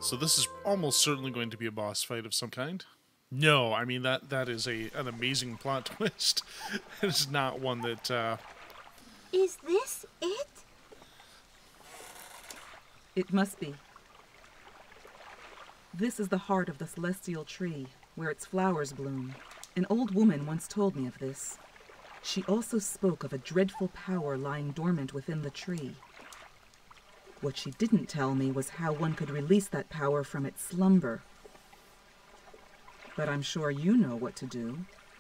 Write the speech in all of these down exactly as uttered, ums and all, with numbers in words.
So this is almost certainly going to be a boss fight of some kind. No, I mean, that that is a an amazing plot twist. It's not one that... Uh... Is this it? It must be. This is the heart of the celestial tree, where its flowers bloom. An old woman once told me of this. She also spoke of a dreadful power lying dormant within the tree. What she didn't tell me was how one could release that power from its slumber. But I'm sure you know what to do.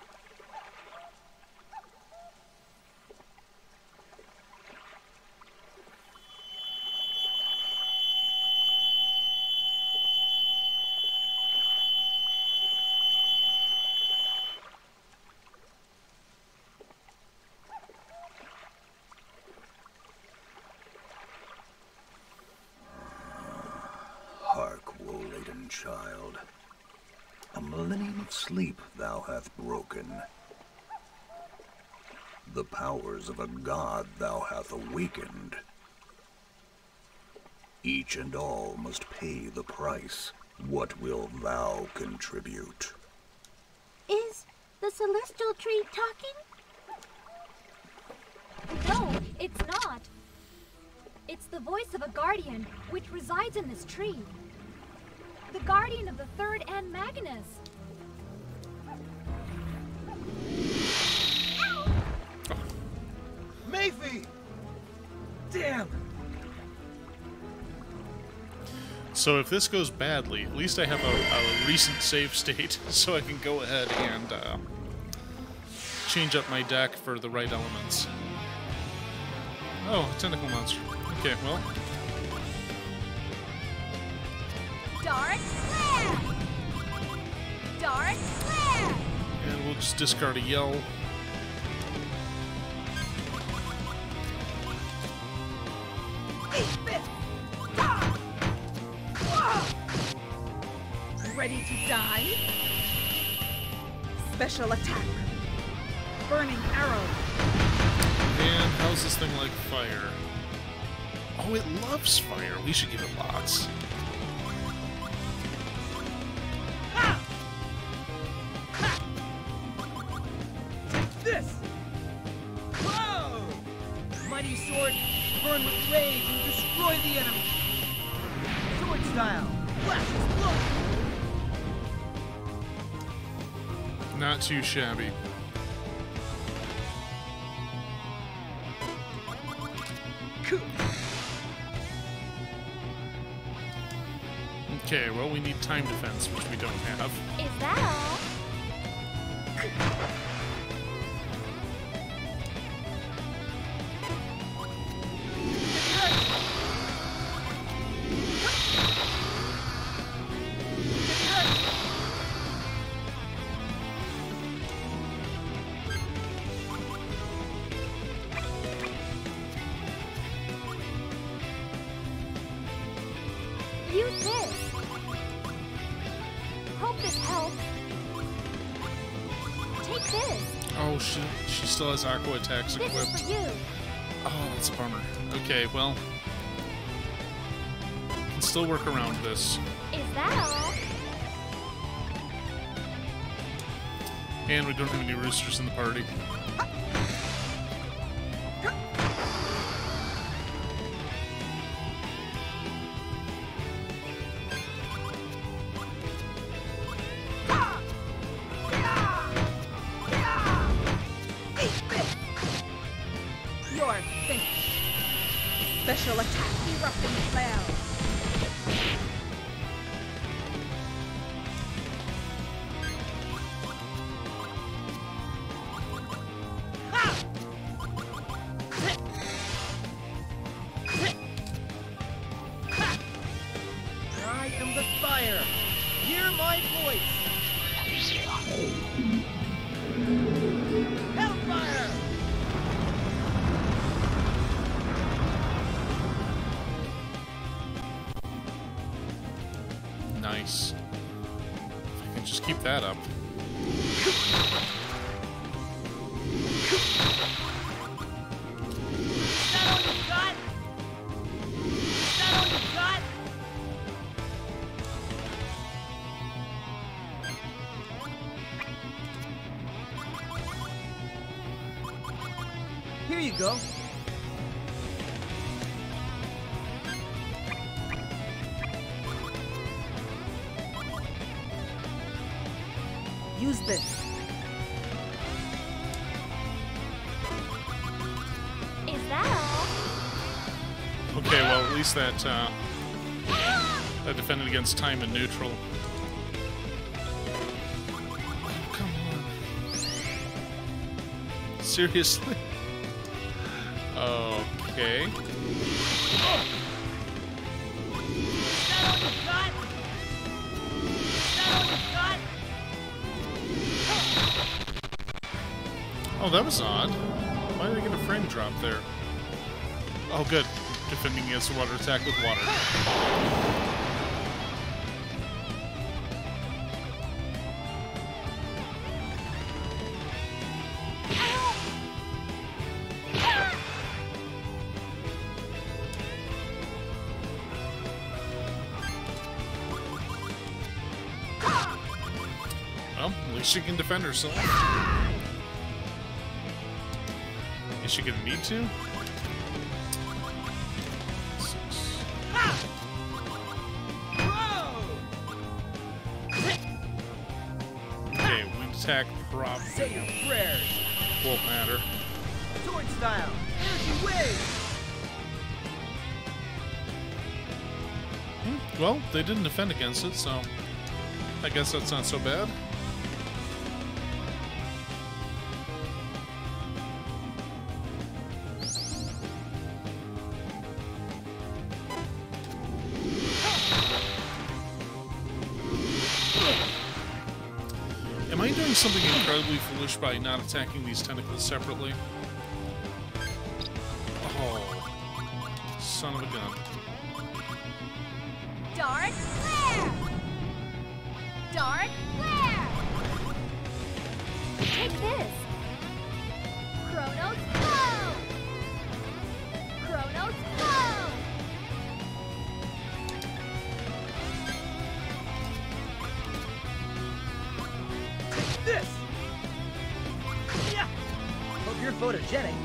Hark, woe-laden child. A millennium of sleep thou hath broken. The powers of a god thou hath awakened. Each and all must pay the price. What will thou contribute? Is the celestial tree talking? No, it's not. It's the voice of a guardian, which resides in this tree. The guardian of the third and Magnus. Mayfie! Damn! So if this goes badly, at least I have a, a recent save state, so I can go ahead and uh, change up my deck for the right elements. Oh, a tentacle monster. Okay, well. Dark Flare! Dark Flare! And we'll just discard a yell. Ready to die? Special attack. Burning arrow. And how's this thing like fire? Oh, it loves fire. We should give it lots. Take this! Whoa! Mighty sword, burn with rage and destroy the enemy! Sword style, flash explode! Not too shabby. Okay, well, we need time defense, which we don't have. Is that all? Use this. Hope this helps. Take this. Oh, she, she still has aqua attacks This equipped. is for you. Oh, that's a bummer. Okay, well. Can still work around this. Is that all? And we don't have any roosters in the party. You're finished. Special attack. Erupting cloud. I am the fire! Hear my voice! Hellfire! Nice. If I can just keep that up. Is that all you got? Is that all you got? you go. Use this. Is that all? Okay, well, at least that, uh, that defended against time and neutral. Oh, come on. Seriously? Okay. Oh, that was odd. Why did I get a frame drop there? Oh, good. Defending against a water attack with water. Well, at least she can defend herself. Is she gonna need to? Six. Okay, wind attack probably Say your prayers. won't matter. Sword style. Energy wave. Hmm, well, they didn't defend against it, so I guess that's not so bad. Am I doing something incredibly foolish by not attacking these tentacles separately? Oh, son of a gun. Dark flare! Dark flare! Take this! Chronos flow! Chronos flow! This. Yeah. Hope you're photogenic.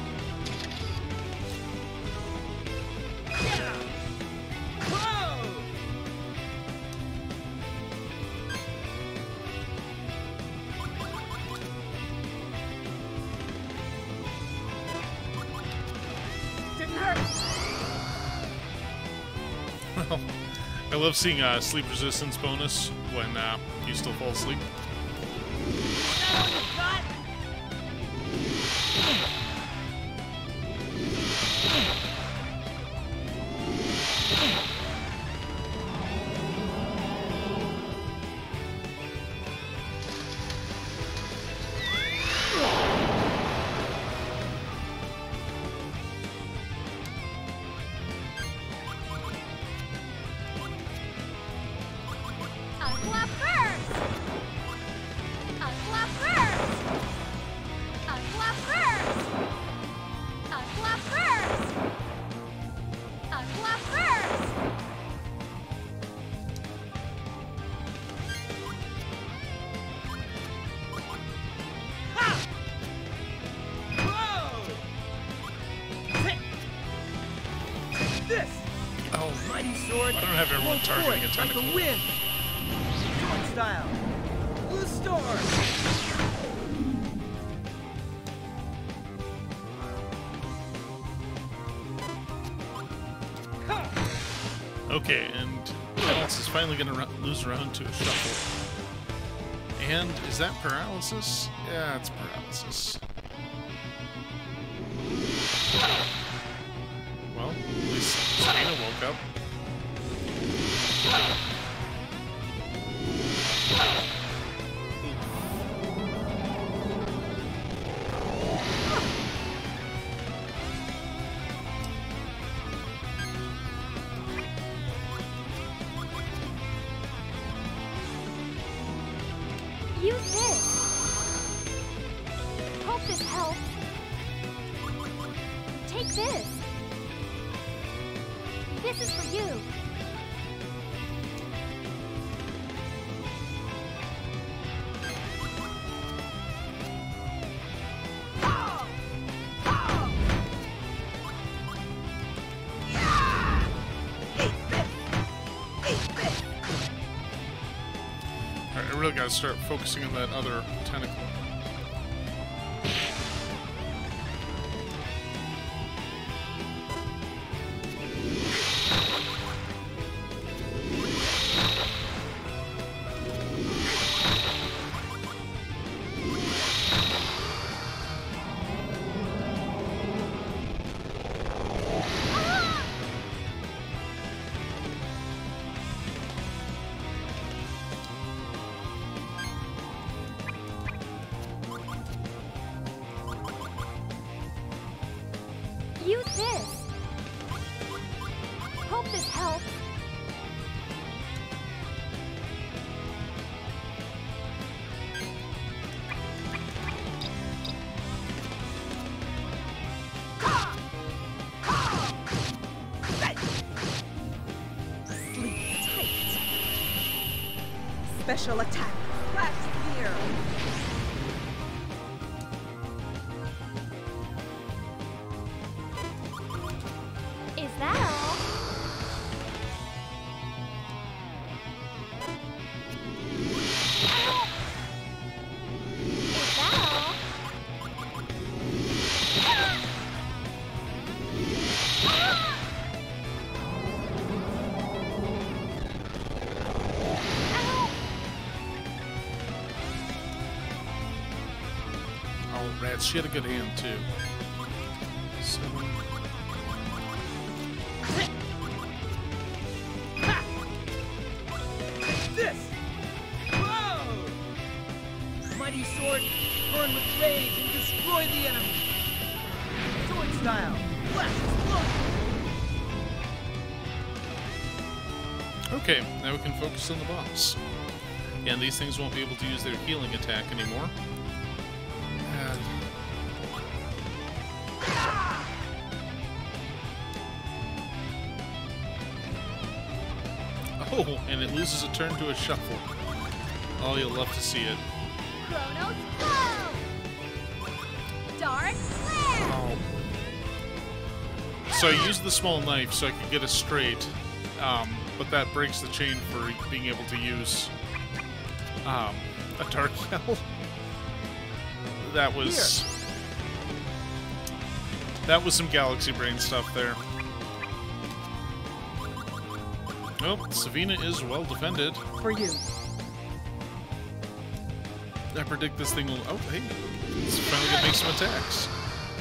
Yeah. Whoa! Didn't hurt. Well, I love seeing uh, sleep resistance bonus when uh, you still fall asleep. Unclap first! Unclap first! Unclap first! Unclap first! Unclap first! Whoa! This. Oh, Mighty sword. I don't have everyone Blow targeting a forth like tentacle. the wind. Sword style. Blue storm. okay, and Kaitos is finally going to lose a round to a shuffle. And is that paralysis? Yeah, it's paralysis. Well, at least Sabina woke up. Use this. Hope this helps. Take this. This is for you. really gotta start focusing on that other tentacle. Use this. Hope this helps. Sleep tight. Special attack. Flash spear. Is that all? Is that all? Oh, rats. She had a good hand, too. Seven. This! Whoa! Mighty sword, burn with rage and destroy the enemy! Sword style, flash explosion! Okay, now we can focus on the boss. And these things won't be able to use their healing attack anymore. And... Oh, and it loses a turn to a shuffle. Oh, you'll love to see it. Chronos flow! Dark flare! Oh. So I used the small knife so I could get it straight, um, but that breaks the chain for being able to use um, a dark yell. That was... That was some Galaxy Brain stuff there. Oh, Savina is well defended. For you. I predict this thing will... Oh, hey. It's finally gonna make some attacks.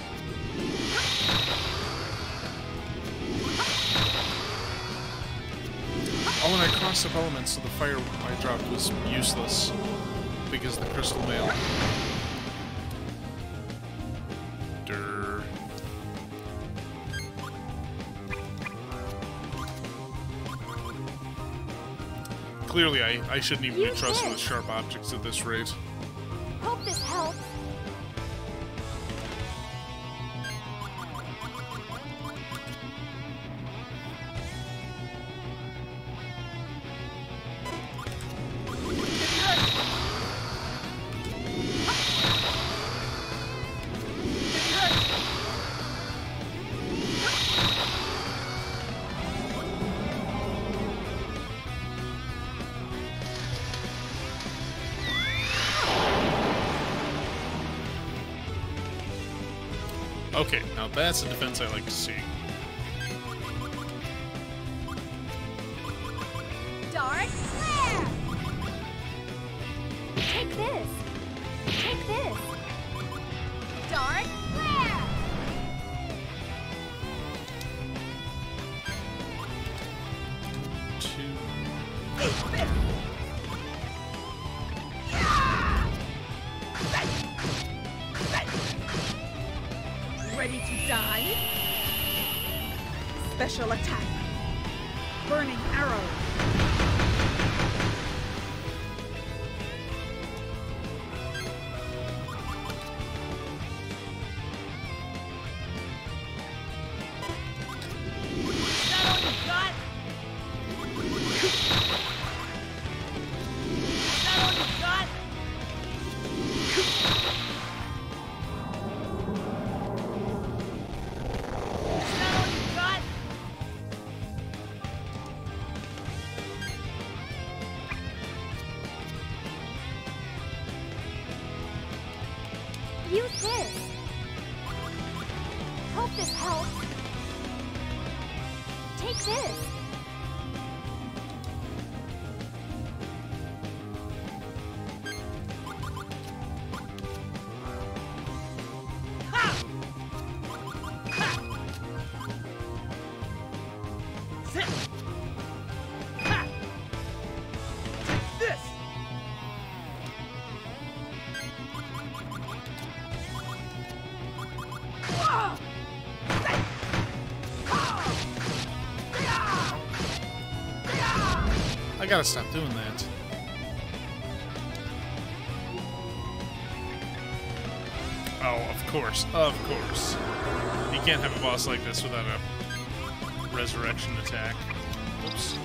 Oh, and I crossed up elements, so the fire I dropped was useless because of the crystal mail. Durr. Clearly, I, I shouldn't even be Use trusted this. with sharp objects at this rate. Hope this helps. Okay, now that's a defense I like to see. Dark flare! Take this! Take this! Dark flare! Two. Ready to die? Special attack. Burning arrow. Is that all you got? Is that all you got? Is that all you got? Take this. I gotta stop doing that. Oh, of course, of course. You can't have a boss like this without a resurrection attack. Oops.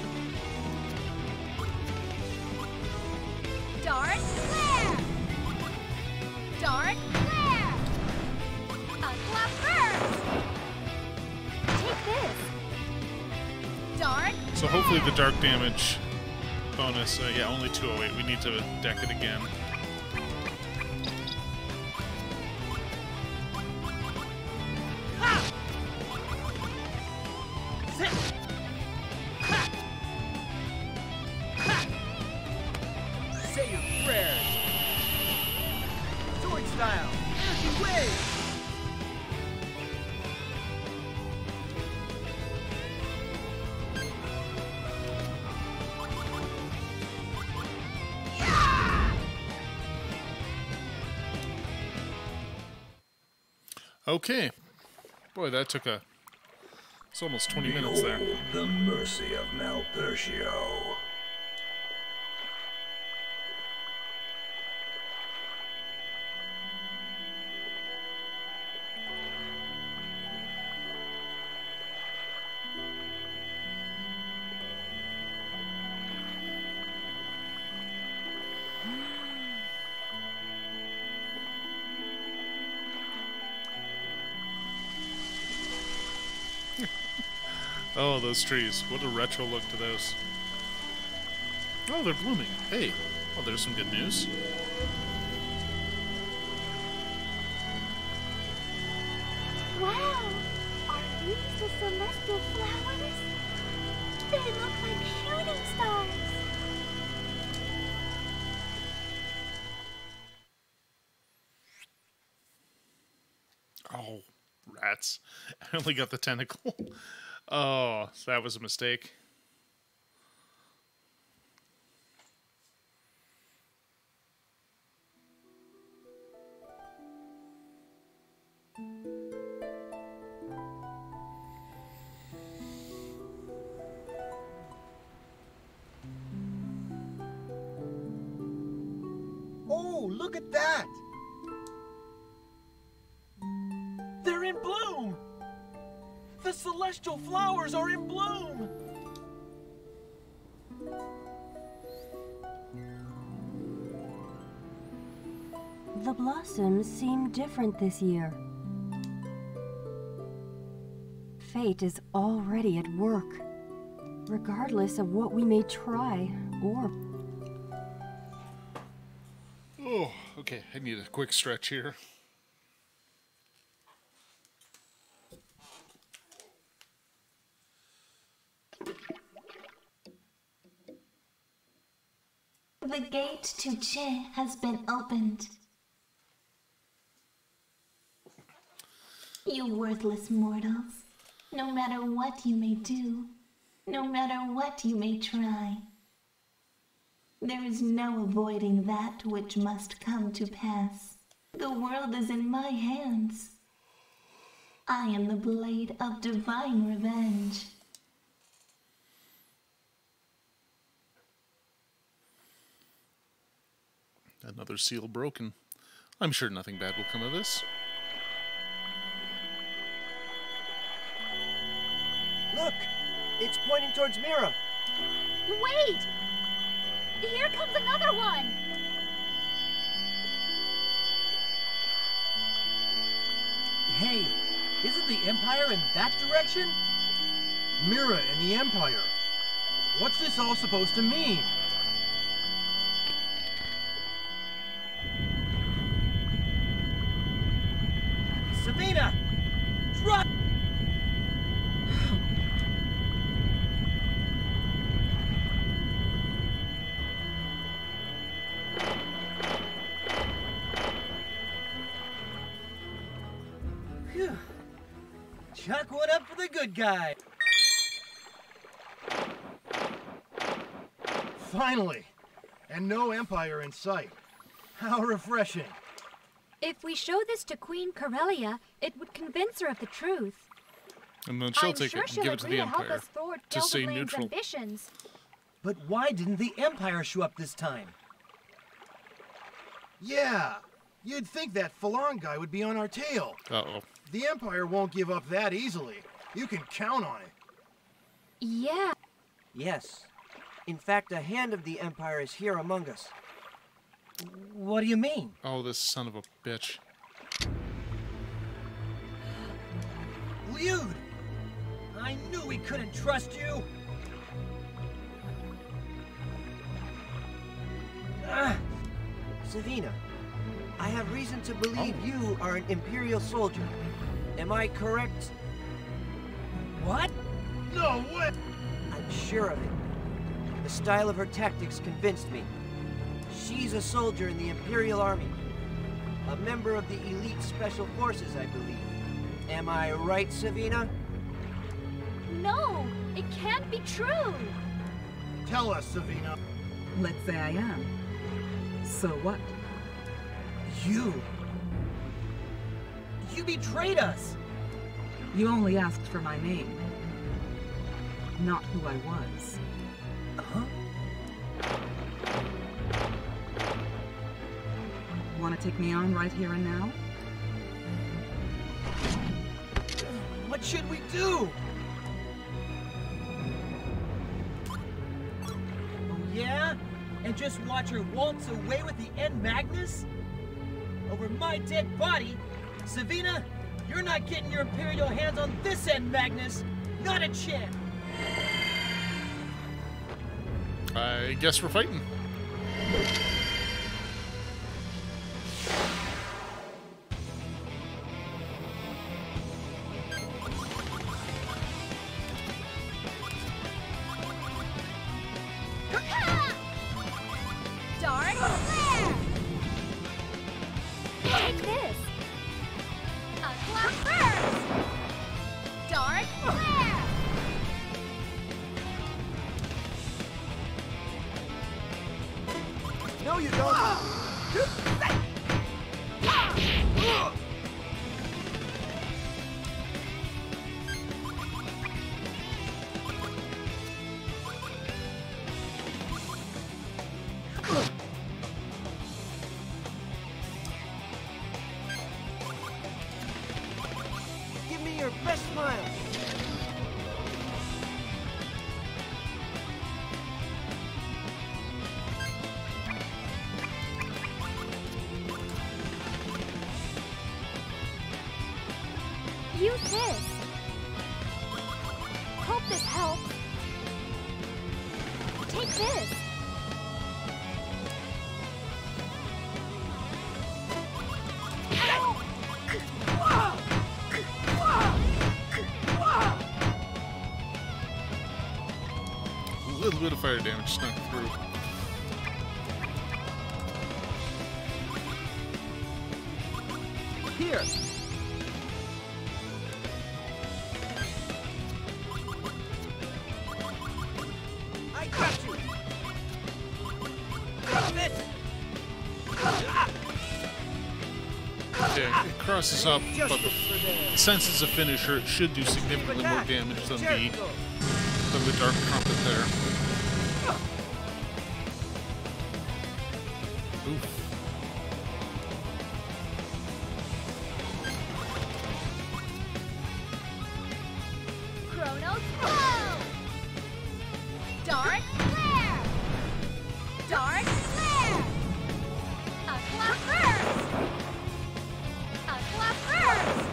Dark flare! Dark flare! Aqua burst! Take this! Dark So hopefully the dark damage bonus, uh, yeah, only two oh eight. We need to deck it again. Say your prayers. Sword style. Energy wave. Okay. Boy, that took a... It's almost twenty minutes there. Behold the mercy of Malpertio. Oh, those trees. What a retro look to those. Oh, they're blooming. Hey. Oh, there's some good news. Wow! Are these the celestial flowers? They look like shooting stars. Oh, rats. I only got the tentacle. Oh, that was a mistake. Oh, look at that! They're in bloom! The celestial flowers are in bloom! The blossoms seem different this year. Fate is already at work, regardless of what we may try or... Oh, okay. I need a quick stretch here. The gate to Che has been opened. You worthless mortals, no matter what you may do, no matter what you may try, there is no avoiding that which must come to pass. The world is in my hands. I am the blade of divine revenge. Another seal broken. I'm sure nothing bad will come of this. Look! It's pointing towards Mira! Wait! Here comes another one! Hey, isn't the Empire in that direction? Mira and the Empire. What's this all supposed to mean? Savina! Drop! the good guy. Finally! And no Empire in sight. How refreshing. If we show this to Queen Corellia, it would convince her of the truth. And then she'll I'm take sure it and she'll give it to agree the to help Empire us thwart to stay Gelderblaine's neutral. ambitions. But why didn't the Empire show up this time? Yeah, you'd think that Falon guy would be on our tail. Uh-oh. The Empire won't give up that easily. You can count on it. Yeah. Yes. In fact, a hand of the Empire is here among us. What do you mean? Oh, this son of a bitch. Liud! I knew we couldn't trust you! Ah, Savina, I have reason to believe Oh. you are an Imperial soldier. Am I correct? what? No way! I'm sure of it. The style of her tactics convinced me. She's a soldier in the Imperial Army. A member of the elite special forces, I believe. Am I right, Savina? No, it can't be true. Tell us, Savina. Let's say I am. So what? You... You betrayed us! You only asked for my name, not who I was. Huh? Want to take me on right here and now? What should we do? Oh yeah? And just watch her waltz away with the N Magnus? Over my dead body? Savina, you're not getting your Imperial hands on this N Magnus! Not a chance! I guess we're fighting. Dark flare! Take this! A clock burst! Dark flare! No, you don't! Give me your best smile! Use this. Hope this helps. Take this. A little bit of fire damage snuck through. Here! I got you! This! Yeah, it crosses up, but Justice the, for them! since it's a finisher, it should do significantly more damage than the Jericho! than the Dark Trumpet there. Oof. Chronos flow! Dark flare! Dark flare! A clock burst! A clock burst!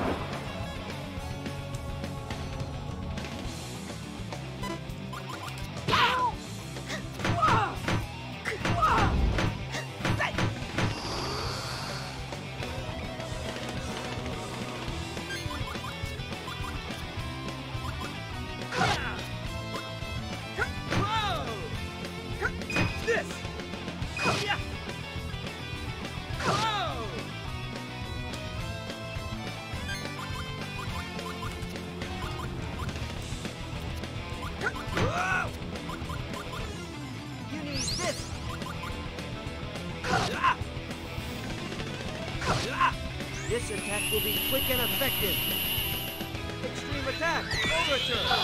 this! This attack will be quick and effective. Extreme attack, overture.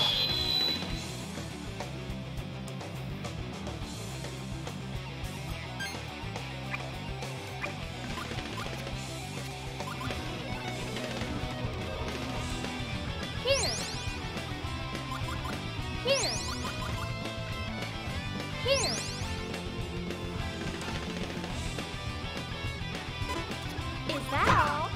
Here. Here. Here. Is that all?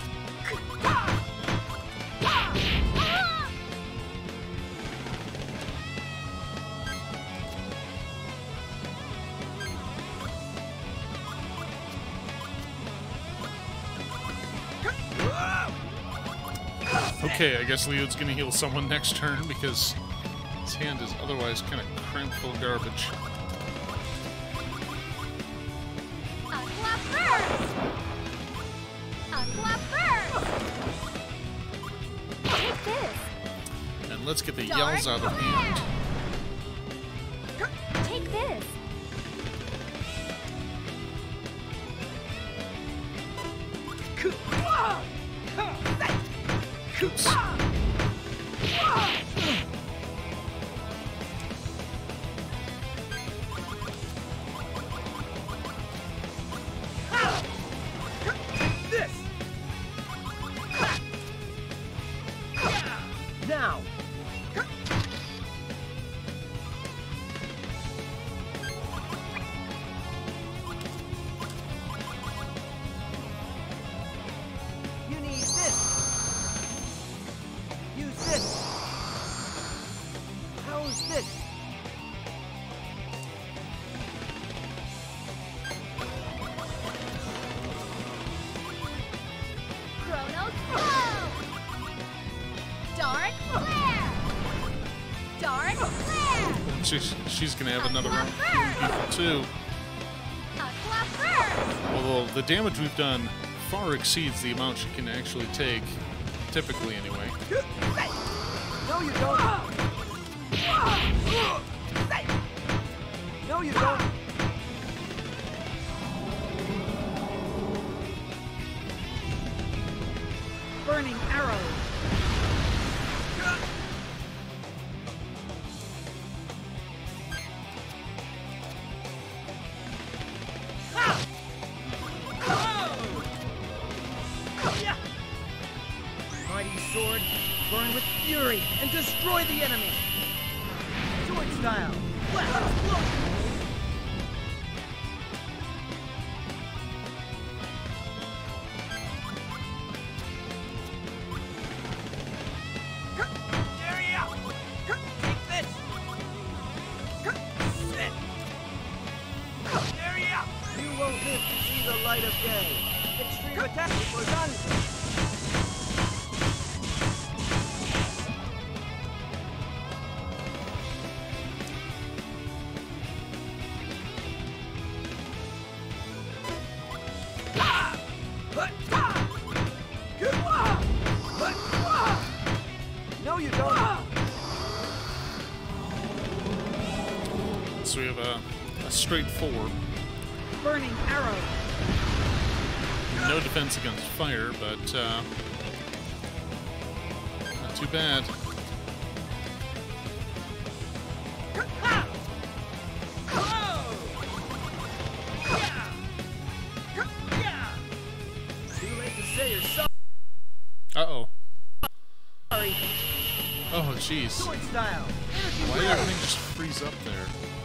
Okay, I guess Leod's gonna heal someone next turn because his hand is otherwise kind of cramped full of garbage. Unclap first! Unclap first! Take this! And let's get the yells out of hand. Take this! Oops. This! Now! You need this! Use this! How is this? Chronos flow! Dark flare! Dark flare! She's, she's gonna have another round of too. Unclap first! Although the damage we've done far exceeds the amount she can actually take, typically anyway. No, you don't! No, you don't! Burning arrow. Mighty sword, burn with fury and destroy the enemy! Sword style! Area! Take this! Sit! Area! You won't live to see the light of day. Extreme attack for done! No, you don't. So we have a, a straight four. Burning arrow. No defense against fire, but uh, not too bad. Too late to say you're sorry. Uh-oh. Oh, jeez. Sword style. Why did everything just freeze up there?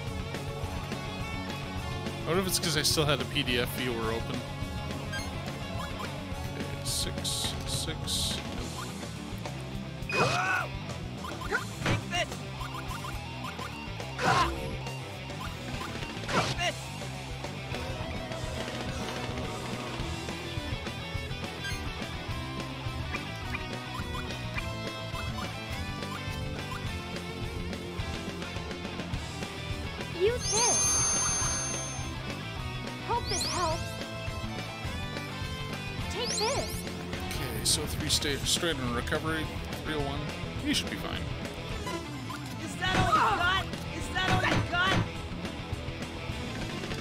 I wonder if it's because I still had a P D F viewer open. Okay, six, six. Take this. Take this. Use this! Hope this helps. Take this! Okay, so three sta straight on recovery, three oh one. You should be fine. Is that all you got? Is that all you got?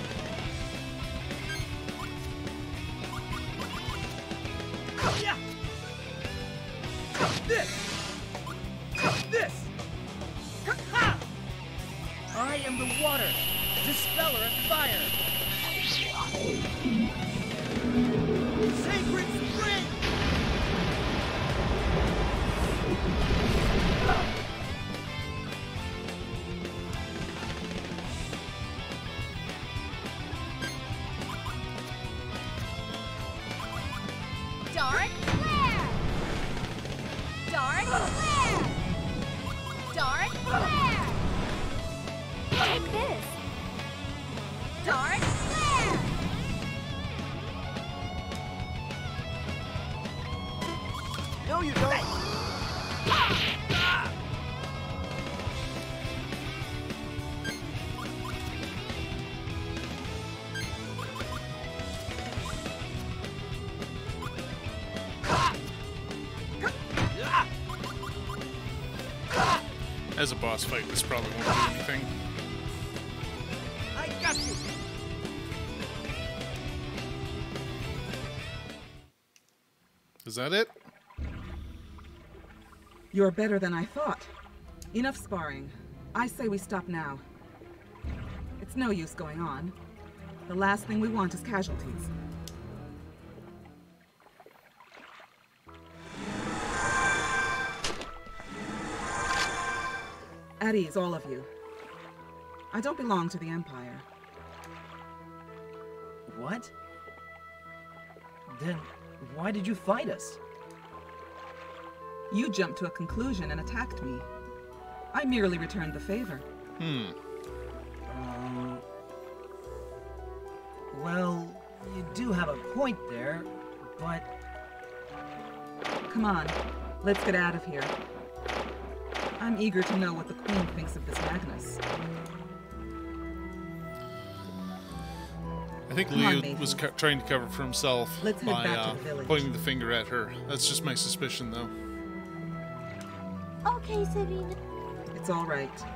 I am the water, dispeller of fire. Sacred Spring! Dark flare! Dark flare! Dark flare! Take this! Dark flare! No, you don't. As a boss fight, this probably won't do anything. I got you! Is that it? You're better than I thought. Enough sparring. I say we stop now. It's no use going on. The last thing we want is casualties. At ease, all of you. I don't belong to the Empire. What? Then why did you fight us? You jumped to a conclusion and attacked me. I merely returned the favor. Hmm. Um, well, you do have a point there, but... Come on, let's get out of here. I'm eager to know what the Queen thinks of this Magnus. I think Come on, Leo Mason. was co trying to cover for himself Let's head by back to uh, the village. pointing the finger at her. That's just my suspicion, though. Okay, Savina. It's all right.